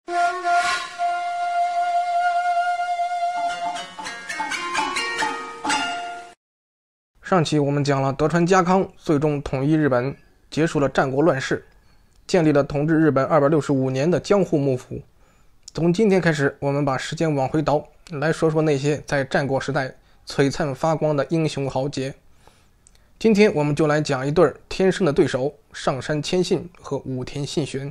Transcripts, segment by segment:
上期我们讲了德川家康最终统一日本，结束了战国乱世，建立了统治日本265年的江户幕府。从今天开始，我们把时间往回倒，来说说那些在战国时代璀璨发光的英雄豪杰。今天我们就来讲一对天生的对手，上杉谦信和武田信玄。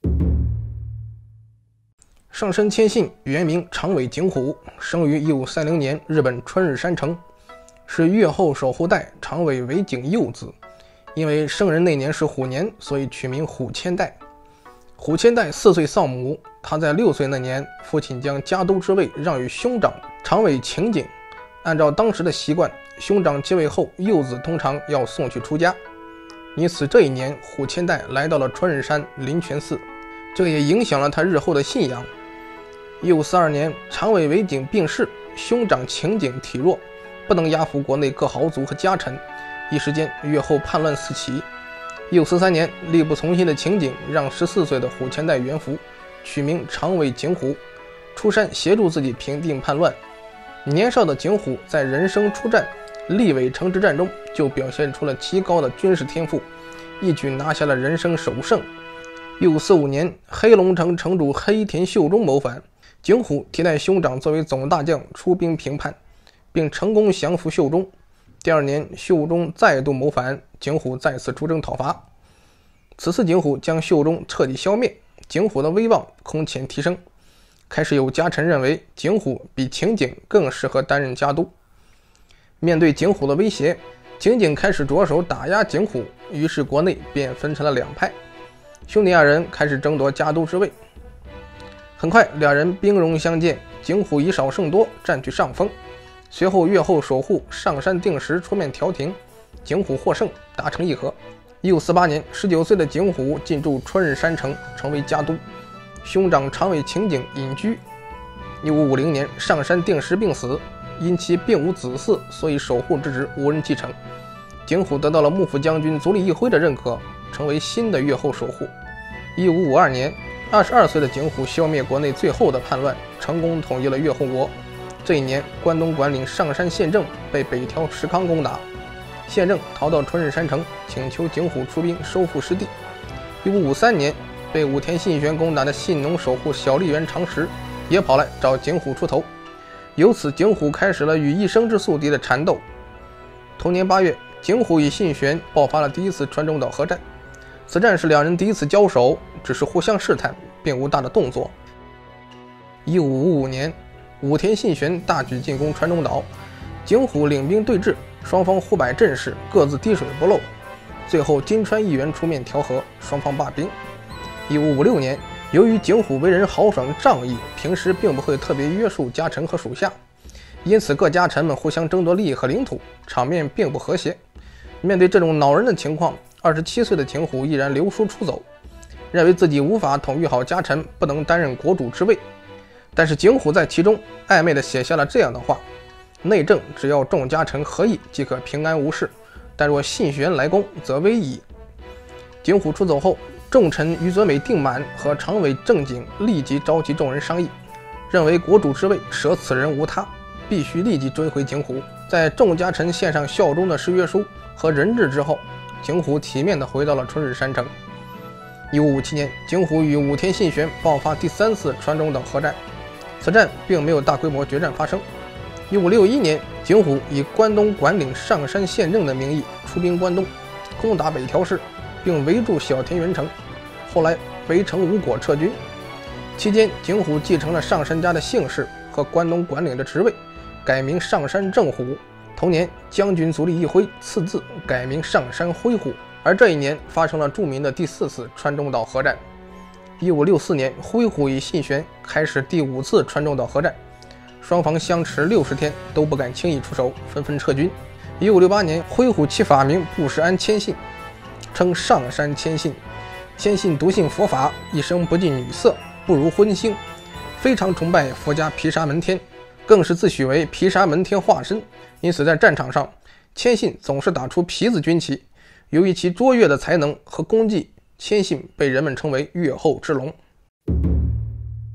上杉谦信原名长尾景虎，生于1530年日本春日山城，是越后守护代长尾为景幼子。因为生人那年是虎年，所以取名虎千代。虎千代4岁丧母，他在6岁那年，父亲将家督之位让与兄长长尾晴景。按照当时的习惯，兄长继位后，幼子通常要送去出家。因此这一年，虎千代来到了春日山灵泉寺，这也影响了他日后的信仰。1542年，长尾为景病逝，兄长晴景体弱，不能压服国内各豪族和家臣，一时间越后叛乱四起。1543年，力不从心的晴景让14岁的虎千代元服，取名长尾景虎，出山协助自己平定叛乱。年少的景虎在人生初战立尾城之战中就表现出了极高的军事天赋，一举拿下了人生首胜。1545年，黑龙城城主黑田秀忠谋反，景虎替代兄长作为总大将出兵平叛，并成功降服秀忠。第二年，秀忠再度谋反，景虎再次出征讨伐。此次景虎将秀忠彻底消灭，景虎的威望空前提升。开始有家臣认为景虎比晴景更适合担任家督。面对景虎的威胁，晴景开始着手打压景虎，于是国内便分成了两派，兄弟二人开始争夺家督之位。很快两人兵戎相见，景虎以少胜多，占据上风。随后越后守护上杉定时出面调停，景虎获胜，达成议和。1548年，19岁的景虎进驻春日山城，成为家督。兄长长尾晴景隐居。1550年，上杉定时病死，因其并无子嗣，所以守护之职无人继承。景虎得到了幕府将军足利义辉的认可，成为新的越后守护。1552年，22岁的景虎消灭国内最后的叛乱，成功统一了越后国。这一年，关东管领上杉宪政被北条石康攻打，宪政逃到春日山城，请求景虎出兵收复失地。1553年，被武田信玄攻打的信农守护小笠原长实也跑来找景虎出头，由此景虎开始了与一生之宿敌的缠斗。同年8月，景虎与信玄爆发了第一次川中岛合战，此战是两人第一次交手，只是互相试探，并无大的动作。1555年，武田信玄大举进攻川中岛，景虎领兵对峙，双方互摆阵势，各自滴水不漏。最后金川议员出面调和，双方罢兵。1556年，由于景虎为人豪爽仗义，平时并不会特别约束家臣和属下，因此各家臣们互相争夺利益和领土，场面并不和谐。面对这种恼人的情况，27岁的景虎毅然留书出走，认为自己无法统御好家臣，不能担任国主之位。但是景虎在其中暧昧地写下了这样的话：内政只要众家臣合议，即可平安无事，但若信玄来攻，则危矣。景虎出走后，重臣宇泽美定满和长尾正景立即召集众人商议，认为国主之位舍此人无他，必须立即追回景虎。在众家臣献上效忠的誓约书和人质之后，景虎体面地回到了春日山城。1557年，景虎与武田信玄爆发第3次川中岛合战，此战并没有大规模决战发生。1561年，景虎以关东管领上杉宪政的名义出兵关东，攻打北条氏，并围住小田原城，后来围城无果撤军。期间，景虎继承了上杉家的姓氏和关东管领的职位，改名上杉正虎。同年，将军足利义辉赐字，改名上杉辉虎。而这一年发生了著名的第4次川中岛合战。1564年，辉虎与信玄开始第5次川中岛合战，双方相持60天都不敢轻易出手，纷纷撤军。1568年，辉虎起法名不识安谦信，称上杉谦信。谦信笃信佛法，一生不近女色，不如荤腥，非常崇拜佛家毗沙门天，更是自诩为毗沙门天化身。因此在战场上，谦信总是打出皮子军旗。由于其卓越的才能和功绩，谦信被人们称为越后之龙。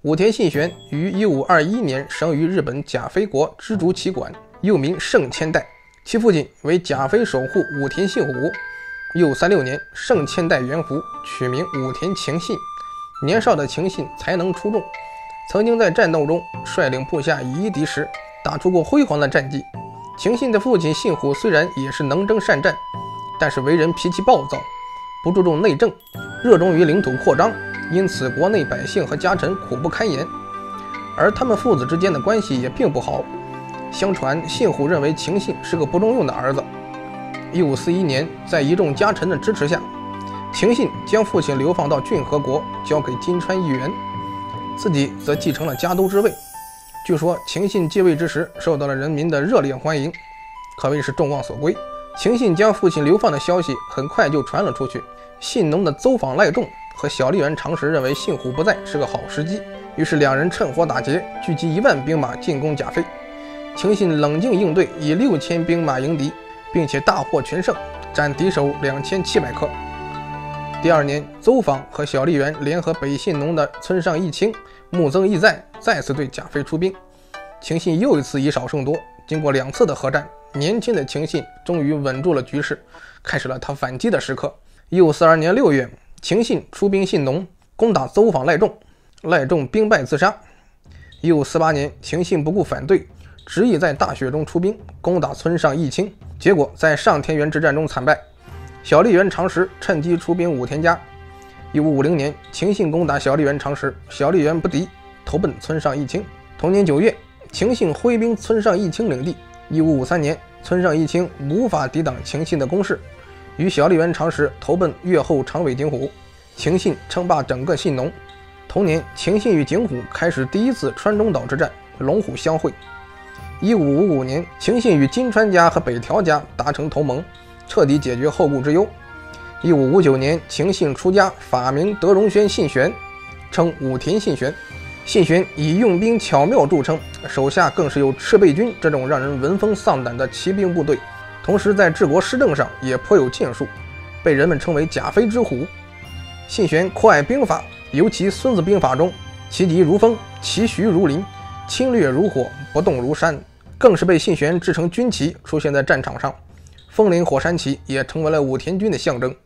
武田信玄于1521年生于日本甲斐国知竹崎馆，又名胜千代，其父亲为甲斐守护武田信虎。1536年，胜千代元服，取名武田晴信。年少的晴信才能出众，曾经在战斗中率领部下以一敌十，打出过辉煌的战绩。晴信的父亲信虎虽然也是能征善战，但是为人脾气暴躁，不注重内政，热衷于领土扩张，因此国内百姓和家臣苦不堪言，而他们父子之间的关系也并不好。相传信虎认为晴信是个不中用的儿子。1541年，在一众家臣的支持下，晴信将父亲流放到骏河国，交给金川议员，自己则继承了家督之位。据说晴信继位之时受到了人民的热烈欢迎，可谓是众望所归。晴信将父亲流放的消息很快就传了出去，信农的邹访赖仲和小笠原长实认为信虎不在是个好时机，于是两人趁火打劫，聚集1万兵马进攻甲斐。晴信冷静应对，以6000兵马迎敌，并且大获全胜，斩敌手2700颗。第二年，邹访和小笠原联合北信农的村上义清、木曾义在再次对甲斐出兵。晴信又一次以少胜多，经过2次的合战，年轻的晴信终于稳住了局势，开始了他反击的时刻。1542年6月，晴信出兵信农，攻打邹访赖仲，赖仲兵败自杀。1548年，晴信不顾反对，执意在大雪中出兵攻打村上义清，结果在上田园之战中惨败。小笠原长实趁机出兵武田家。1550年，晴信攻打小笠原长实，小笠原不敌，投奔村上义清。同年9月，晴信挥兵村上义清领地。1553年，村上义清无法抵挡晴信的攻势，与小笠原长实投奔越后长尾景虎，晴信称霸整个信农。同年，晴信与景虎开始第一次川中岛之战，龙虎相会。1555年，晴信与金川家和北条家达成同盟，彻底解决后顾之忧。1559年，晴信出家，法名德荣轩信玄，称武田信玄。信玄以用兵巧妙著称，手下更是有赤备军这种让人闻风丧胆的骑兵部队，同时在治国施政上也颇有建树，被人们称为甲斐之虎。信玄酷爱兵法，尤其《孙子兵法》中其疾如风，其徐如林，侵略如火，不动如山，更是被信玄制成军旗出现在战场上。风林火山旗也成为了武田军的象征。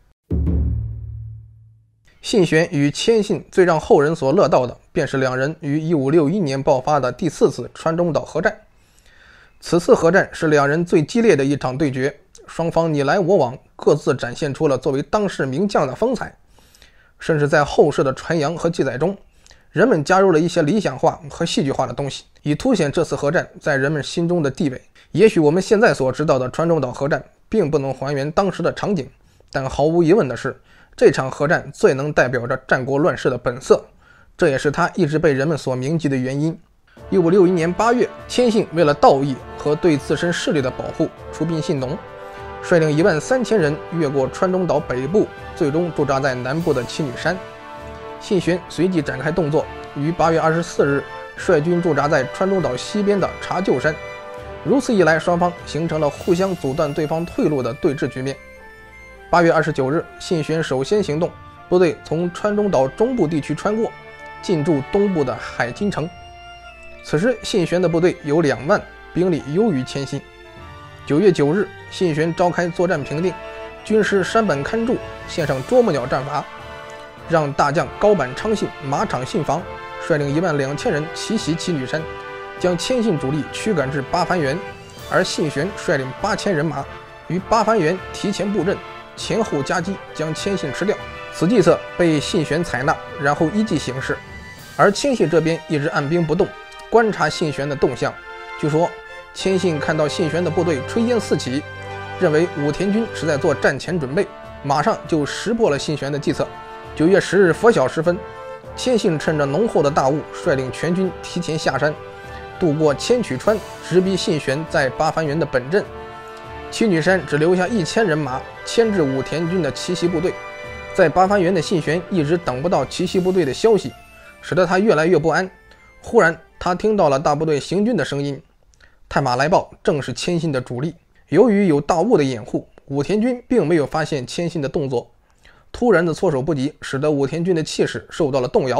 信玄与谦信最让后人所乐道的，便是两人于1561年爆发的第4次川中岛合战。此次合战是两人最激烈的一场对决，双方你来我往，各自展现出了作为当世名将的风采。甚至在后世的传扬和记载中，人们加入了一些理想化和戏剧化的东西，以凸显这次合战在人们心中的地位。也许我们现在所知道的川中岛合战并不能还原当时的场景，但毫无疑问的是，这场合战最能代表着战国乱世的本色，这也是它一直被人们所铭记的原因。1561年8月，谦信为了道义和对自身势力的保护，出兵信农，率领13000人越过川中岛北部，最终驻扎在南部的七女山。信玄随即展开动作，于8月24日率军驻扎在川中岛西边的茶臼山。如此一来，双方形成了互相阻断对方退路的对峙局面。8月29日，信玄首先行动，部队从川中岛中部地区穿过，进驻东部的海津城。此时信玄的部队有2万，兵力优于谦信。9月9日，信玄召开作战评定，军师山本勘助献上啄木鸟战法，让大将高坂昌信、马场信房率领12000人奇袭七女山，将谦信主力驱赶至八幡原，而信玄率领8000人马于八幡原提前布阵，前后夹击，将谦信吃掉。此计策被信玄采纳，然后依计行事。而谦信这边一直按兵不动，观察信玄的动向。据说谦信看到信玄的部队炊烟四起，认为武田军是在做战前准备，马上就识破了信玄的计策。9月10日拂晓时分，谦信趁着浓厚的大雾，率领全军提前下山，渡过千曲川，直逼信玄在八幡原的本阵。七女山只留下1000人马牵制武田军的奇袭部队。在八幡原的信玄一直等不到奇袭部队的消息，使得他越来越不安。忽然他听到了大部队行军的声音，探马来报正是谦信的主力。由于有大雾的掩护，武田军并没有发现谦信的动作。突然的措手不及，使得武田军的气势受到了动摇。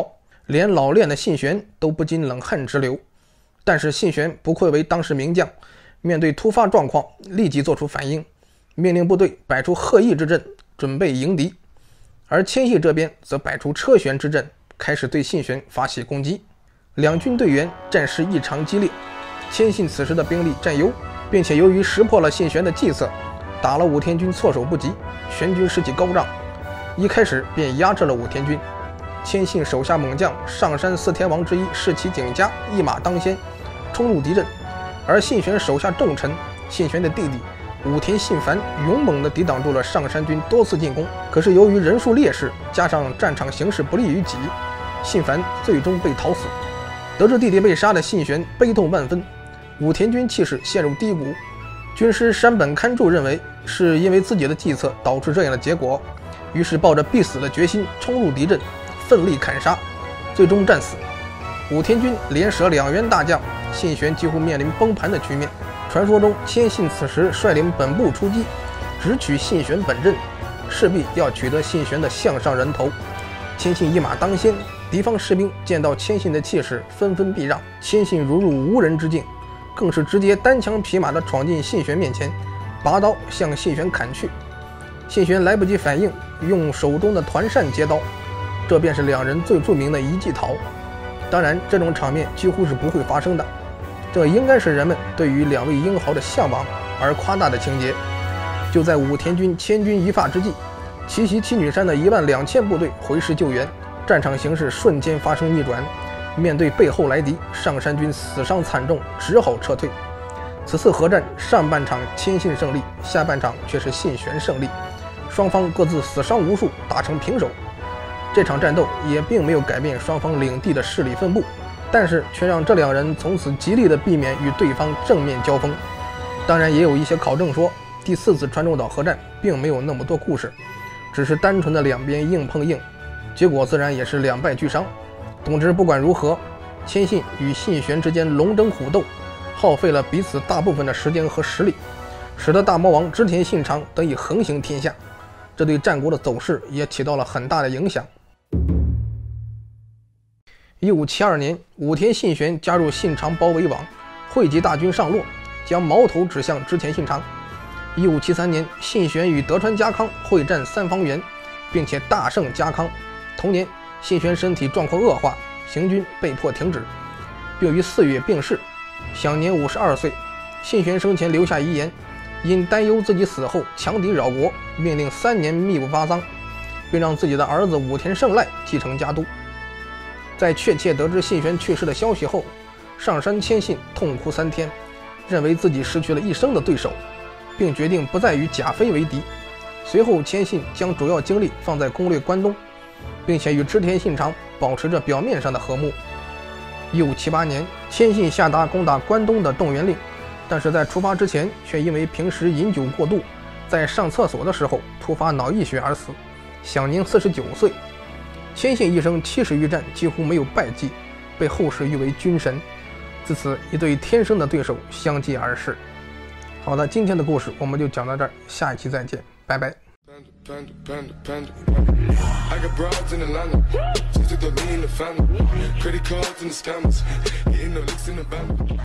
连老练的信玄都不禁冷汗直流。但是信玄不愧为当时名将，面对突发状况立即做出反应，命令部队摆出鹤翼之阵，准备迎敌。而千系这边则摆出车旋之阵，开始对信玄发起攻击。两军队员战事异常激烈，千信此时的兵力占优，并且由于识破了信玄的计策，打了武田军措手不及，全军士气高涨，一开始便压制了武田军。千信手下猛将上山四天王之一士崎景家一马当先冲入敌阵，而信玄手下重臣信玄的弟弟武田信繁勇猛地抵挡住了上山军多次进攻。可是由于人数劣势，加上战场形势不利于己，信繁最终被讨死。得知弟弟被杀的信玄悲痛万分，武田军气势陷入低谷。军师山本勘助认为是因为自己的计策导致这样的结果，于是抱着必死的决心冲入敌阵，奋力砍杀，最终战死。武田军连舍2员大将，信玄几乎面临崩盘的局面。传说中千信此时率领本部出击，直取信玄本阵，势必要取得信玄的项上人头。千信一马当先，敌方士兵见到千信的气势，纷纷避让。千信如入无人之境，更是直接单枪匹马地闯进信玄面前，拔刀向信玄砍去。信玄来不及反应，用手中的团扇接刀，这便是两人最著名的一骑逃。当然，这种场面几乎是不会发生的，这应该是人们对于2位英豪的向往而夸大的情节。就在武田军千钧一发之际，奇袭七女山的12000部队回师救援，战场形势瞬间发生逆转。面对背后来敌，上山军死伤惨重，只好撤退。此次合战上半场千信胜利，下半场却是信玄胜利，双方各自死伤无数，打成平手。这场战斗也并没有改变双方领地的势力分布，但是却让这2人从此极力的避免与对方正面交锋。当然，也有一些考证说，第4次川中岛合战并没有那么多故事，只是单纯的两边硬碰硬，结果自然也是2败俱伤。总之，不管如何，千信与信玄之间龙争虎斗，耗费了彼此大部分的时间和实力，使得大魔王织田信长得以横行天下，这对战国的走势也起到了很大的影响。1572年，武田信玄加入信长包围网，汇集大军上洛，将矛头指向织田信长。1573年，信玄与德川家康会战三方原，并且大胜家康。同年，信玄身体状况恶化，行军被迫停止，并于4月病逝，享年52岁。信玄生前留下遗言，因担忧自己死后强敌扰国，命令3年秘不发丧，并让自己的儿子武田胜赖继承家督。在确切得知信玄去世的消息后，上杉谦信痛哭3天，认为自己失去了一生的对手，并决定不再与甲斐为敌。随后，谦信将主要精力放在攻略关东，并且与织田信长保持着表面上的和睦。1578年，谦信下达攻打关东的动员令，但是在出发之前却因为平时饮酒过度，在上厕所的时候突发脑溢血而死，享年49岁。谦信一生70余战几乎没有败绩，被后世誉为军神。自此，一对天生的对手相继而逝。好的，今天的故事我们就讲到这儿，下一期再见，拜拜。 I got broads in Atlanta, just to throw me in the family. Credit cards and the scammers, hitting the licks in the band.